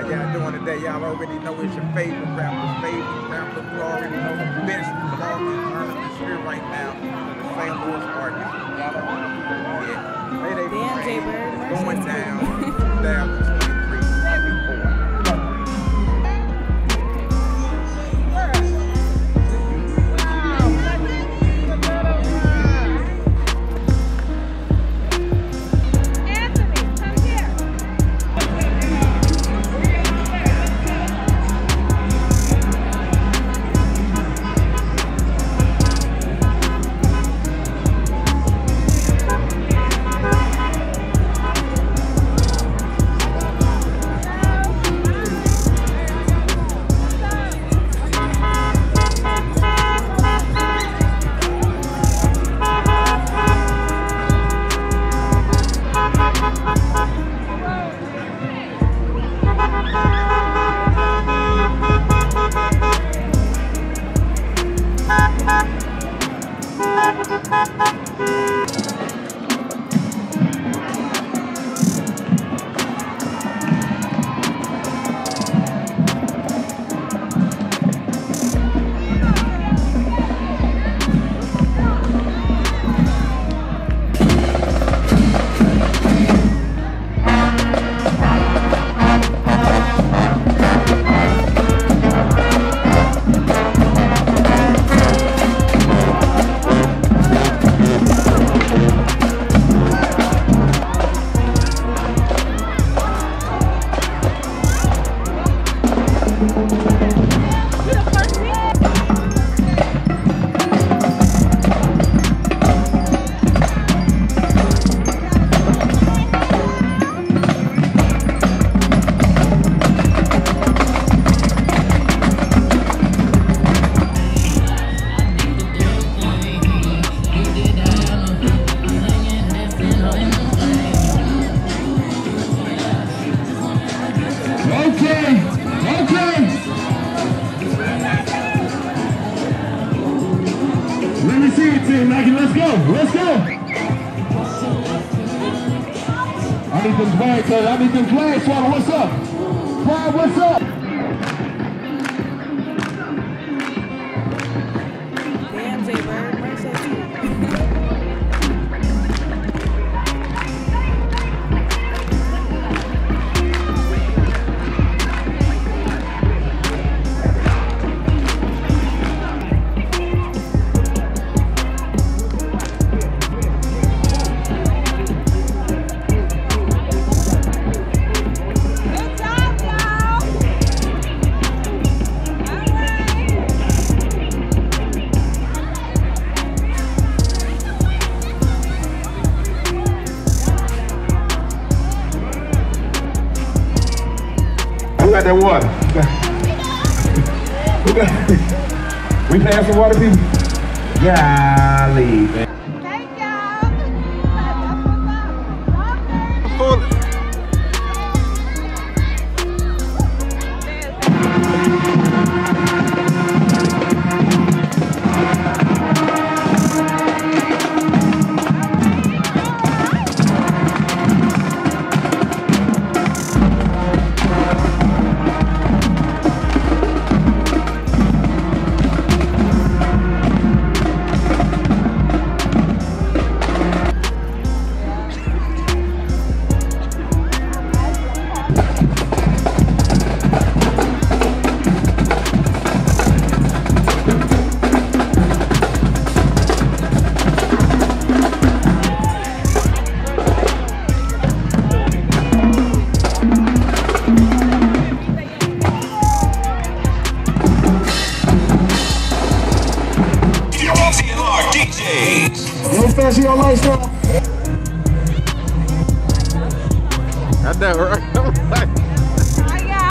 y'all doing today? Y'all already know it's your favorite rapper's favorite rapper. You already know the best performance artist here right now. The St. Louis artist. Y'all don't yeah. Mayday Parade is going down 2023. Let's go, let's go. I need them flags, I need them flags, Swallow, what's up? Flag, what's up? Damn, J-Bird, where's that too? Who got that water? We passing some water, people? Golly, man. Thank y'all. That's what's up. No fancy on lifestyle. I know, right?